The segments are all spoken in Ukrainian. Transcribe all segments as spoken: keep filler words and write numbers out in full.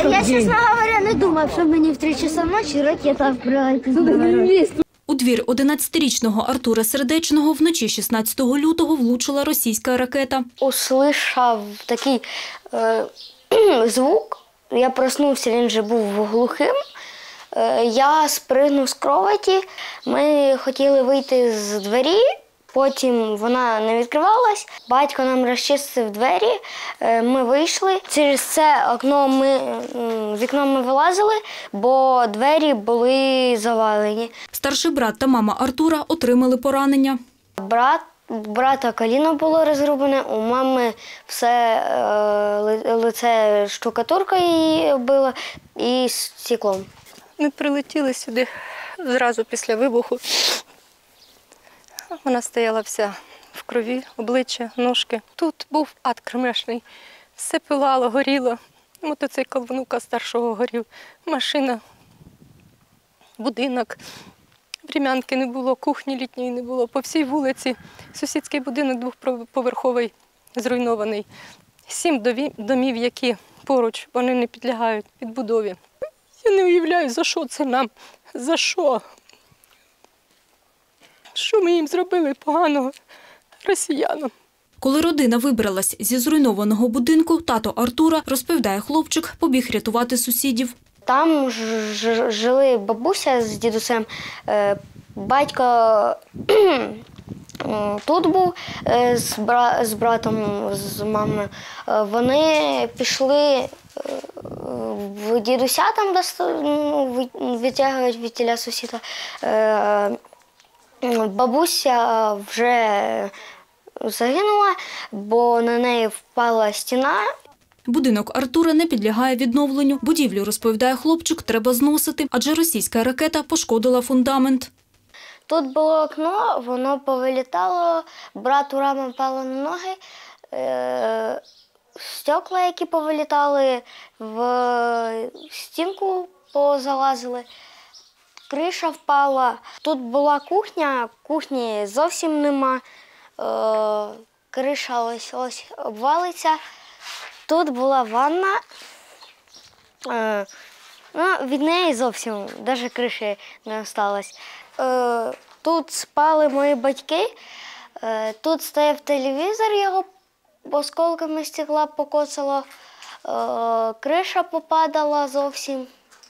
Я, чесно говоря, не думав, що мені в три часа ночі ракета вбирає. У двір одинадцятирічного Артура Сердечного вночі шістнадцятого лютого влучила російська ракета. Услышав такий е, звук, я проснувся, він вже був глухим. Е, я спригнув з кроваті, ми хотіли вийти з двері, потім вона не відкривалась. Батько нам розчистив двері, е, ми вийшли. Через це окно ми, вікно ми вилазили, бо двері були завалені. Старший брат та мама Артура отримали поранення. Брат, брата коліно було розрубане, у мами все е, лице штукатурка її била і стеклом. Ми прилетіли сюди зразу після вибуху. Вона стояла вся в крові, обличчя, ножки. Тут був ад кромешний. Все пилало, горіло. Мотоцикл внука старшого горів, машина, будинок. Врем'янки не було, кухні літньої не було. По всій вулиці сусідський будинок двохповерховий, зруйнований. Сім домів, які поруч, вони не підлягають відбудові. Я не уявляю, за що це нам, за що? Що ми їм зробили поганого росіянам? Коли родина вибралась зі зруйнованого будинку, тато Артура, розповідає хлопчик, побіг рятувати сусідів. Там жили бабуся з дідусем, батько тут був з братом, з мамою. Вони пішли в дідуся, там витягують від тіля сусіда. Бабуся вже загинула, бо на неї впала стіна. Будинок Артура не підлягає відновленню. Будівлю, розповідає хлопчик, треба зносити, адже російська ракета пошкодила фундамент. Тут було окно, воно повилітало, брату рама впала на ноги, е стекла, які повилітали, в стінку позалазили. Криша впала. Тут була кухня, кухні зовсім нема. Е, криша ось ось обвалиться. Тут була ванна. Е, ну, від неї зовсім навіть криші не залишилось. Е, тут спали мої батьки. Е, тут стояв телевізор, його осколками стекла покоцало. Е, криша попадала зовсім.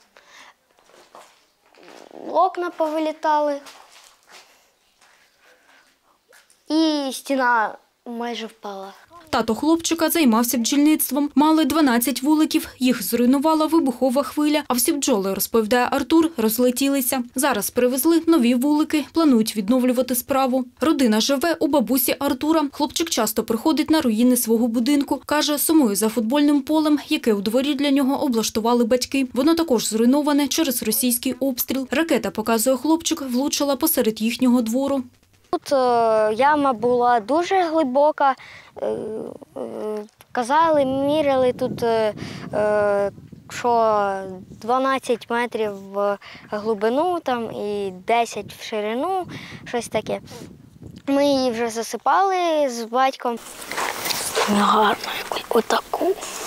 Окна повилітали, і стіна майже впала. Тато хлопчика займався бджільництвом. Мали дванадцять вуликів, їх зруйнувала вибухова хвиля, а всі бджоли, розповідає Артур, розлетілися. Зараз привезли нові вулики, планують відновлювати справу. Родина живе у бабусі Артура. Хлопчик часто приходить на руїни свого будинку. Каже, сумує за футбольним полем, яке у дворі для нього облаштували батьки. Воно також зруйноване через російський обстріл. Ракета, показує хлопчик, влучила посеред їхнього двору. Тут яма була дуже глибока. Казали, міряли тут, що дванадцять метрів в глибину там, і десять в ширину, щось таке. Ми її вже засипали з батьком. Гарно, отаку.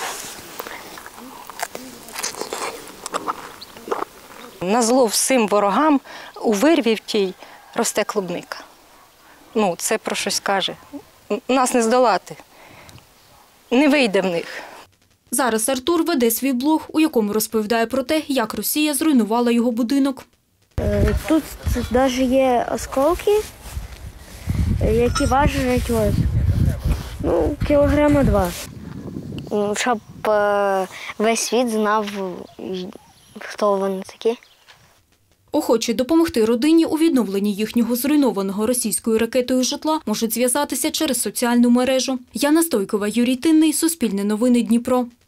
Назло всім ворогам у вирві в тій росте клубника. Ну, це про щось каже. Нас не здолати. Не вийде в них. Зараз Артур веде свій блог, у якому розповідає про те, як Росія зруйнувала його будинок. Тут навіть є осколки, які важать ось, ну, кілограма два. Щоб весь світ знав, хто вони такі. Охочі допомогти родині у відновленні їхнього зруйнованого російською ракетою житла можуть зв'язатися через соціальну мережу. Яна Стойкова, Юрій Тинний, Суспільне новини, Дніпро.